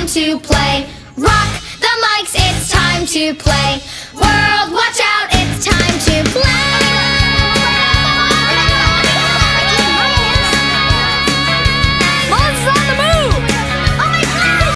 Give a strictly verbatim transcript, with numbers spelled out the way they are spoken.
to play. Rock the mics, it's time to play. We're